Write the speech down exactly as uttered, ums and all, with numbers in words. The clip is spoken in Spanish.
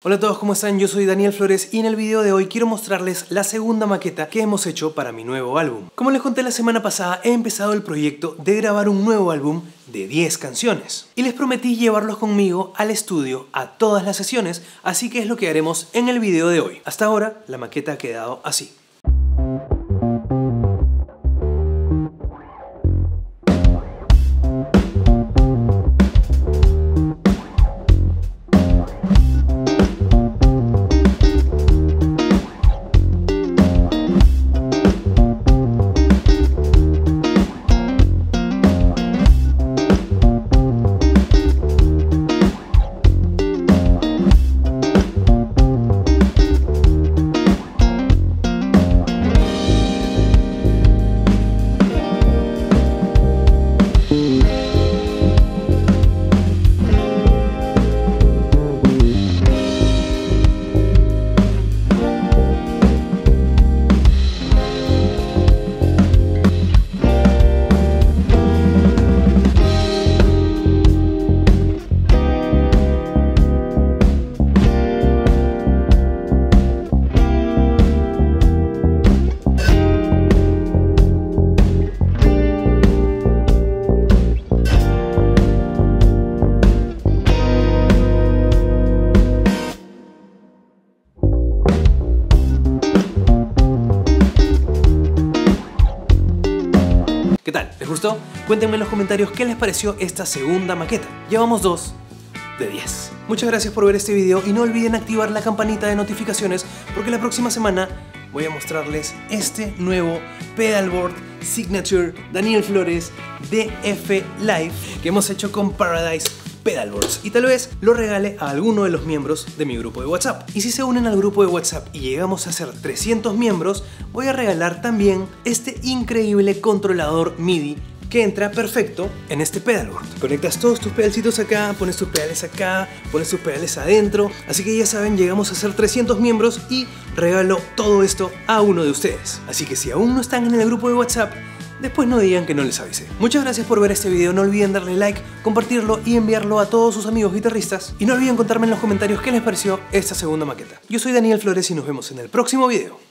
Hola a todos, ¿cómo están? Yo soy Daniel Flores y en el video de hoy quiero mostrarles la segunda maqueta que hemos hecho para mi nuevo álbum. Como les conté la semana pasada, he empezado el proyecto de grabar un nuevo álbum de diez canciones y les prometí llevarlos conmigo al estudio a todas las sesiones, así que es lo que haremos en el video de hoy. Hasta ahora la maqueta ha quedado así. ¿Qué tal? ¿Les gustó? Cuéntenme en los comentarios qué les pareció esta segunda maqueta. Llevamos dos de diez. Muchas gracias por ver este video y no olviden activar la campanita de notificaciones porque la próxima semana voy a mostrarles este nuevo pedalboard Signature Daniel Flores D F Live que hemos hecho con Paradise Pedalboards y tal vez lo regale a alguno de los miembros de mi grupo de WhatsApp. Y si se unen al grupo de WhatsApp y llegamos a ser trescientos miembros, voy a regalar también este increíble controlador MIDI que entra perfecto en este pedalboard. Conectas todos tus pedalcitos acá, pones tus pedales acá, pones tus pedales adentro, así que ya saben, llegamos a ser trescientos miembros y regalo todo esto a uno de ustedes. Así que si aún no están en el grupo de WhatsApp, después no digan que no les avisé. Muchas gracias por ver este video, no olviden darle like, compartirlo y enviarlo a todos sus amigos guitarristas. Y no olviden contarme en los comentarios qué les pareció esta segunda maqueta. Yo soy Daniel Flores y nos vemos en el próximo video.